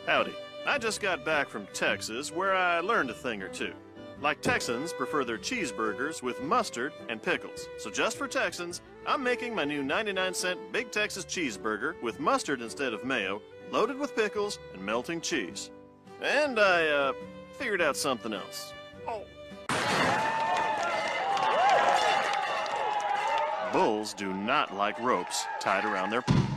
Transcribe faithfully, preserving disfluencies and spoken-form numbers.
Howdy. I just got back from Texas, where I learned a thing or two. Like Texans prefer their cheeseburgers with mustard and pickles. So just for Texans, I'm making my new ninety-nine cent Big Texas cheeseburger with mustard instead of mayo, loaded with pickles and melting cheese. And I, uh, figured out something else. Oh. Bulls do not like ropes tied around their...